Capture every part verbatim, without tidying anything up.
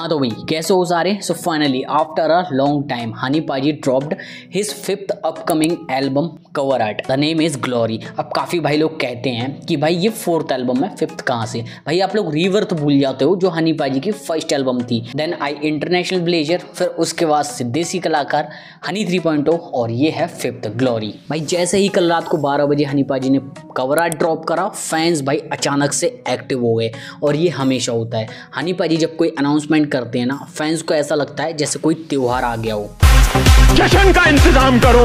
हाँ तो भाई कैसे हो सारे। So finally after a long time Honey paaji dropped his fifth upcoming album cover art, the name is glory. अब काफ़ी भाई लोग कहते हैं कि भाई ये फोर्थ एल्बम है, फिफ्थ कहाँ से। भाई आप लोग रीवर्थ भूल जाते हो जो हनी पाजी की फर्स्ट एल्बम थी। देन आई इंटरनेशनल ब्लेजर, फिर उसके बाद सिद्धेसी कलाकार, हनी थ्री पॉइंट ओ और ये है फिफ्थ ग्लोरी। भाई जैसे ही कल रात को बारह बजे हनी पाजी ने कवर आर्ट ड्रॉप करा, फैंस भाई अचानक से एक्टिव हो गए। और ये हमेशा होता है, हनी पाजी जब कोई अनाउंसमेंट करते हैं ना, फैंस को ऐसा लगता है जैसे कोई त्योहार आ गया हो। जश्न का इंतजाम करो।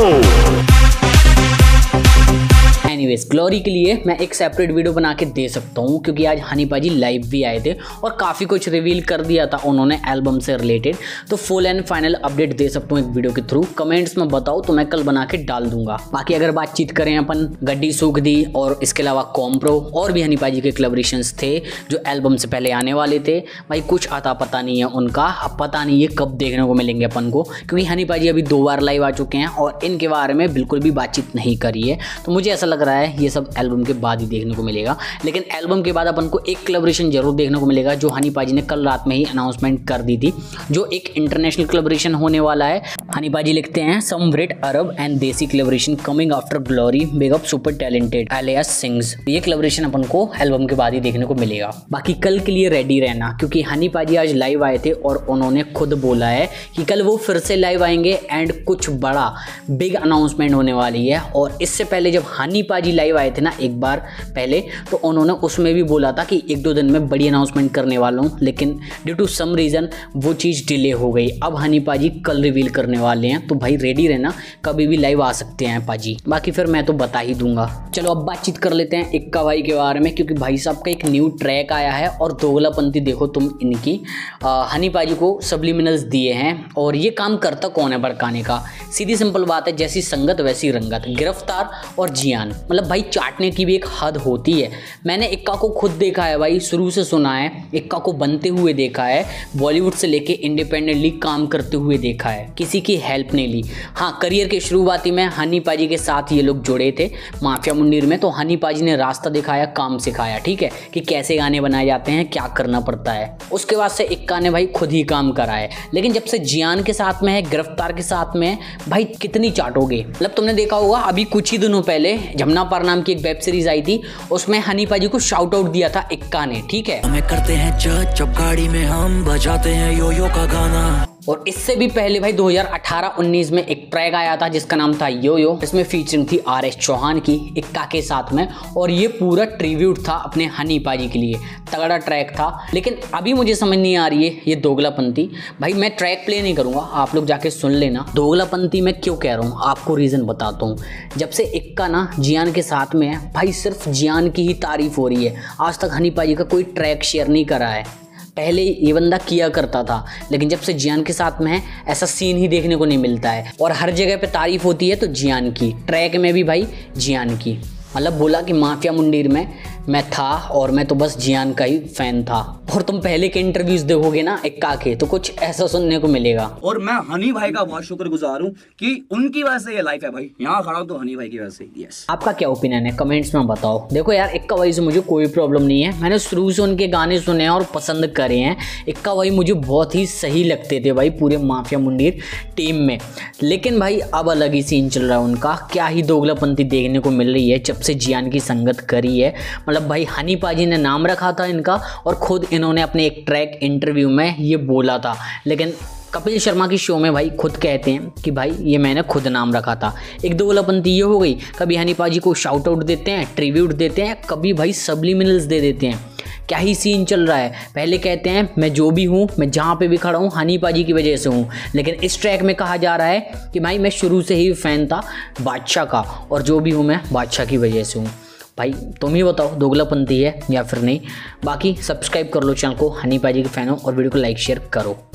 एनीवेज ग्लोरी के लिए मैं एक सेपरेट वीडियो बना के दे सकता हूँ, क्योंकि आज हनी पाजी लाइव भी आए थे और काफ़ी कुछ रिवील कर दिया था उन्होंने एल्बम से रिलेटेड। तो फुल एंड फाइनल अपडेट दे सकता हूँ एक वीडियो के थ्रू। कमेंट्स में बताओ तो मैं कल बना के डाल दूंगा। बाकी अगर बातचीत करें अपन गड्डी सूख दी और इसके अलावा कॉम्प्रो और भी हनी पाजी के कोलैबोरेशंस थे जो एल्बम से पहले आने वाले थे। भाई कुछ आता पता नहीं है उनका, अब पता नहीं ये कब देखने को मिलेंगे अपन को, क्योंकि हनी पाजी अभी दो बार लाइव आ चुके हैं और इनके बारे में बिल्कुल भी बातचीत नहीं करी है। तो मुझे ऐसा लग रहा है ये सब एल्बम के बाद ही देखने को मिलेगा। लेकिन एल्बम के बाद अपन को एक कोलैबोरेशन जरूर देखने को मिलेगा जो हनी पाजी ने कल रात में ही अनाउंसमेंट कर दी थी, जो एक इंटरनेशनल कोलैबोरेशन होने वाला है। हनी पाजी लिखते हैं some great Arab and desi collaboration coming after glory, big up super talented Elias sings. ये कोलैबोरेशन अपन को एल्बम के बाद ही देखने को मिलेगा। बाकी कल के लिए रेडी रहना, क्योंकि हनी पाजी आज लाइव आए थे और उन्होंने खुद बोला है कि कल वो फिर से लाइव आएंगे एंड कुछ बड़ा बिग अनाउंसमेंट होने वाली है। और इससे पहले जब हनी पाजी लाइव आए थे ना एक बार पहले, तो उन्होंने उसमें भी बोला था कि एक दो दिन में बड़ी अनाउंसमेंट करने वाला हूँ, लेकिन ड्यू टू सम रीज़न वो चीज़ डिले हो गई। अब हनी पाजी कल रिवील करने वाले हैं, तो भाई रेडी रहना, कभी भी लाइव आ सकते हैं पाजी। बाकी फिर मैं तो बता ही दूंगा। चलो अब बातचीत कर लेते हैं इक्का भाई के बारे में, क्योंकि भाई साहब का एक न्यू ट्रैक आया है और दोगलापंती देखो तुम इनकी। आ, हनी पाजी को सब्लिमिनल्स दिए हैं और ये काम करता कौन है भड़काने का। सीधी सिंपल बात है, जैसी संगत वैसी रंगत, गिरफ्तार और जियान। मतलब भाई चाटने की भी एक हद होती है। मैंने इक्का को खुद देखा है भाई, शुरू से सुना है, इक्का को बनते हुए देखा है, बॉलीवुड से लेके इंडिपेंडेंटली काम करते हुए देखा है, किसी की हेल्प नहीं ली। हाँ, करियर के शुरुआती में हनी पाजी के साथ ये लोग जुड़े थे माफिया मुंडीर में, तो हनी पाजी ने रास्ता दिखाया, काम सिखाया, ठीक है, कि कैसे गाने बनाए जाते हैं, क्या करना पड़ता है। उसके बाद से इक्का ने भाई खुद ही काम करा है। लेकिन जब से जियान के साथ में है, गिरफ्तार के साथ में है, भाई कितनी चाटोगे। मतलब तुमने देखा होगा अभी कुछ ही दिनों पहले जमुना पार नाम की एक वेब सीरीज आई थी, उसमें हनी पाजी को शाउट आउट दिया था इक्का ने, ठीक है। हमें करते हैं जज जब गाड़ी में हम बजाते हैं यो यो का गाना। और इससे भी पहले भाई दो हज़ार अठारह उन्नीस में एक ट्रैक आया था जिसका नाम था यो यो। इसमें फीचरिंग थी आर एस चौहान की इक्का के साथ में, और ये पूरा ट्रिब्यूट था अपने हनी पाजी के लिए। तगड़ा ट्रैक था। लेकिन अभी मुझे समझ नहीं आ रही है ये दोगलापंती। भाई मैं ट्रैक प्ले नहीं करूँगा, आप लोग जाके सुन लेना। दोगलापंती मैं क्यों कह रहा हूँ आपको रीज़न बताता हूँ। जब से इक्का ना जियान के साथ में है, भाई सिर्फ जियान की ही तारीफ हो रही है। आज तक हनी पाजी का कोई ट्रैक शेयर नहीं करा है। पहले ये बंदा किया करता था, लेकिन जब से जियान के साथ में है ऐसा सीन ही देखने को नहीं मिलता है। और हर जगह पे तारीफ होती है तो जियान की, ट्रैक में भी भाई जियान की। मतलब बोला कि माफिया मुंडीर में मैं था और मैं तो बस जियान का ही फैन था। और तुम पहले के इंटरव्यूज देखोगे ना इक्का के, तो कुछ ऐसा सुनने को मिलेगा। और मैं हनी भाई का बहुत शुक्रगुजार हूँ कि उनकी वजह से ये लाइफ है भाई, यहाँ खड़ा हूँ तो हनी भाई की वजह से। यस, आपका क्या ओपिनियन है कमेंट्स में बताओ। देखो यार, इक्का भाई से मुझे कोई प्रॉब्लम नहीं है, मैंने शुरू से उनके गाने सुने हैं और पसंद करे हैं। इक्का भाई मुझे बहुत ही सही लगते थे भाई पूरे माफिया मुंडीर टीम में। लेकिन भाई अब अलग ही सीन चल रहा है उनका, क्या ही दोगलापंती देखने को मिल रही है जब से जियान की संगत करी है। मतलब भाई हनी पाजी ने नाम रखा था इनका और खुद इन्होंने अपने एक ट्रैक इंटरव्यू में ये बोला था। लेकिन कपिल शर्मा की शो में भाई खुद कहते हैं कि भाई ये मैंने खुद नाम रखा था। एक दोगलापंती ये हो गई, कभी हनी पाजी को शाउट आउट देते हैं, ट्रिब्यूट देते हैं, कभी भाई सब्लिमिनल्स दे देते हैं। क्या ही सीन चल रहा है। पहले कहते हैं मैं जो भी हूँ, मैं जहाँ पे भी खड़ा हूँ हनी पाजी की वजह से हूँ, लेकिन इस ट्रैक में कहा जा रहा है कि भाई मैं शुरू से ही फ़ैन था बादशाह का और जो भी हूँ मैं बादशाह की वजह से हूँ। भाई तुम ही बताओ दोगलापंती है या फिर नहीं। बाकी सब्सक्राइब कर लो चैनल को, हनी पाजी के फैन हो, और वीडियो को लाइक शेयर करो।